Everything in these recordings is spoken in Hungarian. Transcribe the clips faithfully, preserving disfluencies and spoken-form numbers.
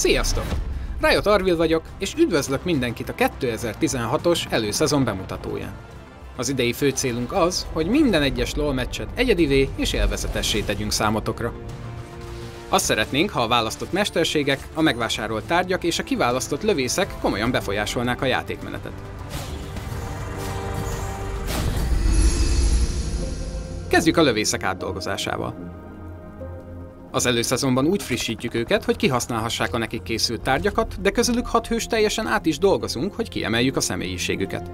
Sziasztok! Riot Arvil vagyok, és üdvözlök mindenkit a kétezer-tizenhatos előszezon bemutatóján. Az idei fő célunk az, hogy minden egyes LoL meccset egyedivé és élvezetessé tegyünk számotokra. Azt szeretnénk, ha a választott mesterségek, a megvásárolt tárgyak és a kiválasztott lövészek komolyan befolyásolnák a játékmenetet. Kezdjük a lövészek átdolgozásával. Az előszezonban úgy frissítjük őket, hogy kihasználhassák a nekik készült tárgyakat, de közülük hat hős teljesen át is dolgozunk, hogy kiemeljük a személyiségüket.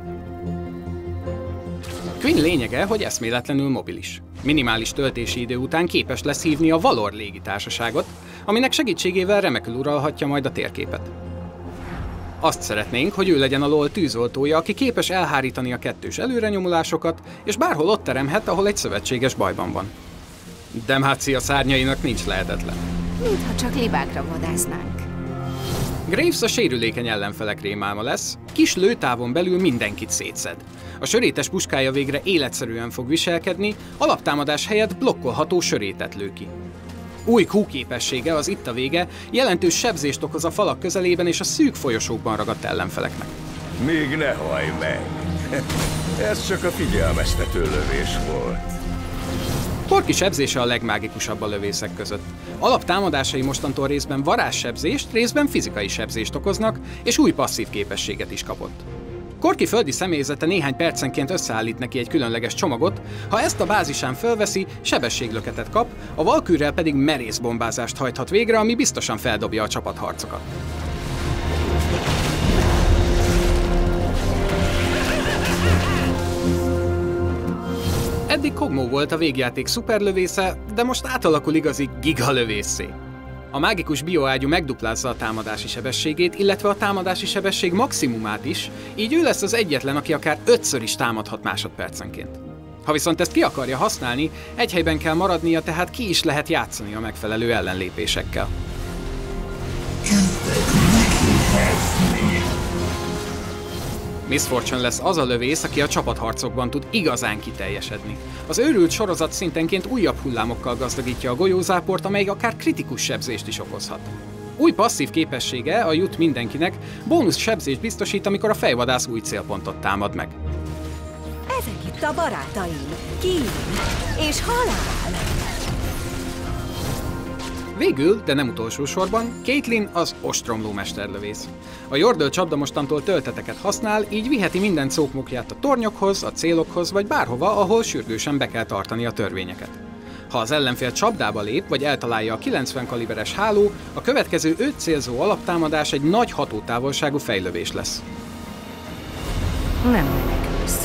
Quinn lényege, hogy eszméletlenül mobilis. Minimális töltési idő után képes lesz hívni a Valor légitársaságot, aminek segítségével remekül uralhatja majd a térképet. Azt szeretnénk, hogy ő legyen a LoL tűzoltója, aki képes elhárítani a kettős előrenyomulásokat, és bárhol ott teremhet, ahol egy szövetséges bajban van. Demacia szárnyainak nincs lehetetlen. Mintha csak libákra vadásznánk. Graves a sérülékeny ellenfelek rémálma lesz, kis lőtávon belül mindenkit szétszed. A sörétes puskája végre életszerűen fog viselkedni, alaptámadás helyett blokkolható sörétet lő ki. Új Q képessége, az Itt a vége, jelentős sebzést okoz a falak közelében és a szűk folyosókban ragadt ellenfeleknek. Még ne hajj meg! Ez csak a figyelmeztető lövés volt. Corki sebzése a legmágikusabb a lövészek között. Alaptámadásai mostantól részben varázssebzést, részben fizikai sebzést okoznak, és új passzív képességet is kapott. Corki földi személyzete néhány percenként összeállít neki egy különleges csomagot, ha ezt a bázisán fölveszi, sebességlöketet kap, a Valkyrrel pedig merész bombázást hajthat végre, ami biztosan feldobja a csapatharcokat. Eddig Kog'Maw volt a végjáték szuperlövésze, de most átalakul igazi gigalövészé. A mágikus bioágyú megduplázza a támadási sebességét, illetve a támadási sebesség maximumát is, így ő lesz az egyetlen, aki akár ötször is támadhat másodpercenként. Ha viszont ezt ki akarja használni, egy helyben kell maradnia, tehát ki is lehet játszani a megfelelő ellenlépésekkel. Miss Fortune lesz az a lövész, aki a csapatharcokban tud igazán kiteljesedni. Az őrült sorozat szintenként újabb hullámokkal gazdagítja a golyózáport, amely akár kritikus sebzést is okozhat. Új passzív képessége, a Jut mindenkinek, bónusz sebzést biztosít, amikor a fejvadász új célpontot támad meg. Ezek itt a barátaim. Kín és halál. Végül, de nem utolsó sorban, Caitlyn az ostromló mesterlövész. A Yordle csapda mostantól tölteteket használ, így viheti minden cókmokját a tornyokhoz, a célokhoz vagy bárhova, ahol sürgősen be kell tartani a törvényeket. Ha az ellenfél csapdába lép, vagy eltalálja a kilencven kaliberes háló, a következő öt célzó alaptámadás egy nagy hatótávolságú fejlövés lesz. Nem menekülsz.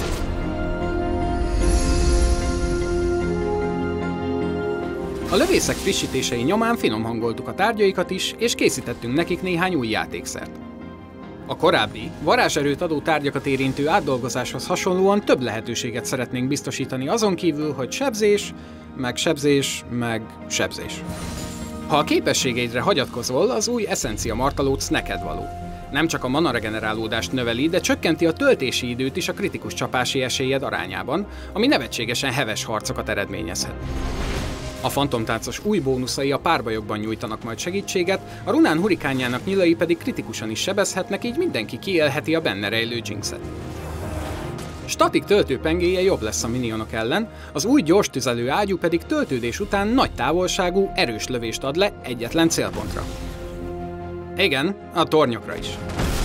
A lövészek frissítései nyomán finom hangoltuk a tárgyaikat is, és készítettünk nekik néhány új játékszert. A korábbi, varázserőt adó tárgyakat érintő átdolgozáshoz hasonlóan több lehetőséget szeretnénk biztosítani azon kívül, hogy sebzés, meg sebzés, meg sebzés. Ha a képességeidre hagyatkozol, az új Essencia martalóc neked való. Nem csak a mana regenerálódást növeli, de csökkenti a töltési időt is a kritikus csapási esélyed arányában, ami nevetségesen heves harcokat eredményezhet. A fantomtáncos új bónuszai a párbajokban nyújtanak majd segítséget, a runán hurikánjának nyilai pedig kritikusan is sebezhetnek, így mindenki kiélheti a benne rejlő jinxet. Statik töltőpengéje jobb lesz a minionok ellen, az új gyors tüzelő ágyú pedig töltődés után nagy távolságú, erős lövést ad le egyetlen célpontra. Igen, a tornyokra is.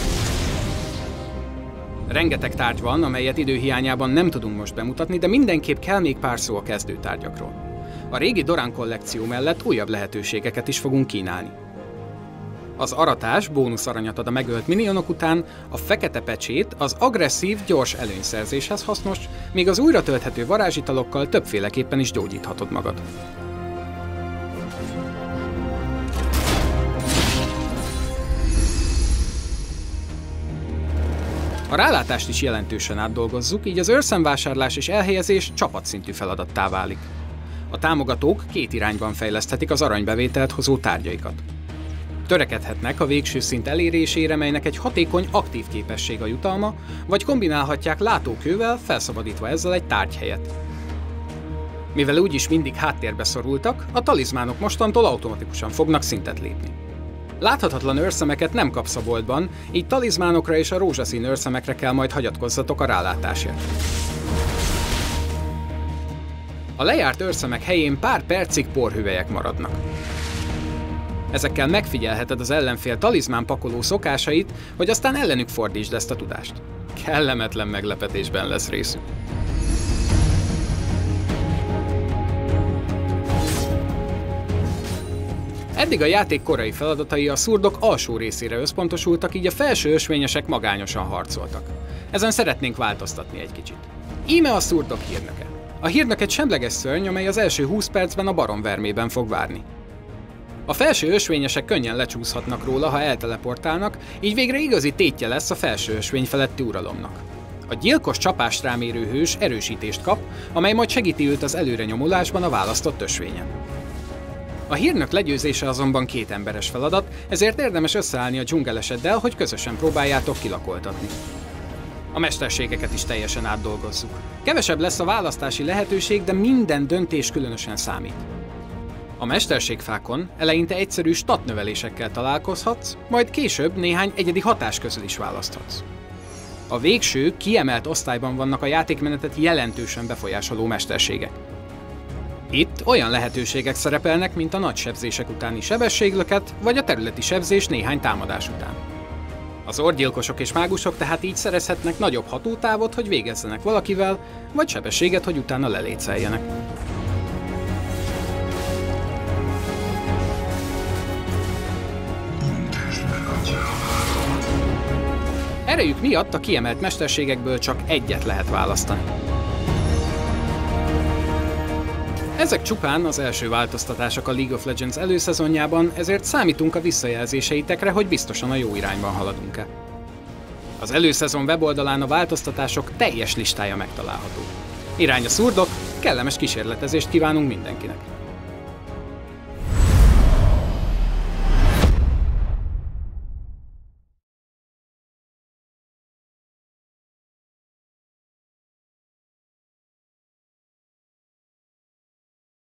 Rengeteg tárgy van, amelyet időhiányában nem tudunk most bemutatni, de mindenképp kell még pár szó a kezdőtárgyakról. A régi Doran kollekció mellett újabb lehetőségeket is fogunk kínálni. Az aratás bónusz aranyat ad a megölt minionok után, a fekete pecsét az agresszív, gyors előnyszerzéshez hasznos, míg az újra tölthető varázsitalokkal többféleképpen is gyógyíthatod magad. A rálátást is jelentősen átdolgozzuk, így az őrszemvásárlás és elhelyezés csapatszintű feladattá válik. A támogatók két irányban fejleszthetik az aranybevételt hozó tárgyaikat. Törekedhetnek a végső szint elérésére, melynek egy hatékony, aktív képesség a jutalma, vagy kombinálhatják látókővel, felszabadítva ezzel egy tárgyhelyet. Mivel úgyis mindig háttérbe szorultak, a talizmánok mostantól automatikusan fognak szintet lépni. Láthatatlan őrszemeket nem kapsz a boltban, így talizmánokra és a rózsaszín őrszemekre kell majd hagyatkozzatok a rálátásért. A lejárt őrszemek helyén pár percig porhüvelyek maradnak. Ezekkel megfigyelheted az ellenfél talizmán pakoló szokásait, hogy aztán ellenük fordítsd ezt a tudást. Kellemetlen meglepetésben lesz részük. Eddig a játék korai feladatai a szurdok alsó részére összpontosultak, így a felső ösvényesek magányosan harcoltak. Ezen szeretnénk változtatni egy kicsit. Íme a szurdok hírnöke. A hírnök egy semleges szörny, amely az első húsz percben a barom vermében fog várni. A felső ösvényesek könnyen lecsúszhatnak róla, ha elteleportálnak, így végre igazi tétje lesz a felső ösvény feletti uralomnak. A gyilkos csapást rámérő hős erősítést kap, amely majd segíti őt az előrenyomulásban a választott ösvényen. A hírnök legyőzése azonban két emberes feladat, ezért érdemes összeállni a dzsungeleseddel, hogy közösen próbáljátok kilakoltatni. A mesterségeket is teljesen átdolgozzuk. Kevesebb lesz a választási lehetőség, de minden döntés különösen számít. A mesterségfákon eleinte egyszerű statnövelésekkel találkozhatsz, majd később néhány egyedi hatás közül is választhatsz. A végső, kiemelt osztályban vannak a játékmenetet jelentősen befolyásoló mesterségek. Itt olyan lehetőségek szerepelnek, mint a nagy sebzések utáni sebességlöket, vagy a területi sebzés néhány támadás után. Az orrgyilkosok és mágusok tehát így szerezhetnek nagyobb hatótávot, hogy végezzenek valakivel, vagy sebességet, hogy utána leléceljenek. Erejük miatt a kiemelt mesterségekből csak egyet lehet választani. Ezek csupán az első változtatások a League of Legends előszezonjában, ezért számítunk a visszajelzéseitekre, hogy biztosan a jó irányban haladunk-e. Az előszezon weboldalán a változtatások teljes listája megtalálható. Irány a szurdok, kellemes kísérletezést kívánunk mindenkinek!